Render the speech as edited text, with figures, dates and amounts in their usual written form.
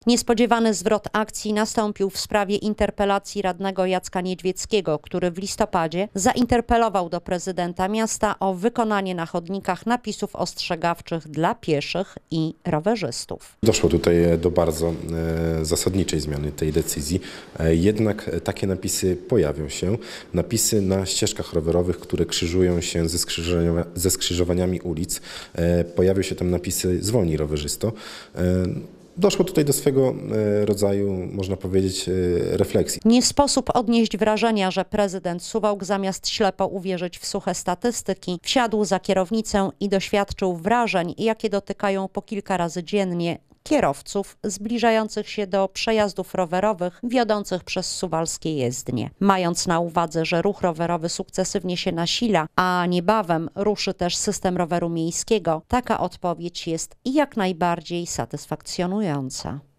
Niespodziewany zwrot akcji nastąpił w sprawie interpelacji radnego Jacka Niedźwieckiego, który w listopadzie zainterpelował do prezydenta miasta o wykonanie na chodnikach napisów ostrzegawczych dla pieszych i rowerzystów. Doszło tutaj do bardzo zasadniczej zmiany tej decyzji. Jednak takie napisy pojawią się. Napisy na ścieżkach rowerowych, które krzyżują się ze skrzyżowaniami ulic. Pojawią się tam napisy zwolnij rowerzysto. Doszło tutaj do swego rodzaju, można powiedzieć, refleksji. Nie sposób odnieść wrażenia, że prezydent Suwałk zamiast ślepo uwierzyć w suche statystyki, wsiadł za kierownicę i doświadczył wrażeń, jakie dotykają po kilka razy dziennie kierowców zbliżających się do przejazdów rowerowych wiodących przez suwalskie jezdnie. Mając na uwadze, że ruch rowerowy sukcesywnie się nasila, a niebawem ruszy też system roweru miejskiego, taka odpowiedź jest jak najbardziej satysfakcjonująca.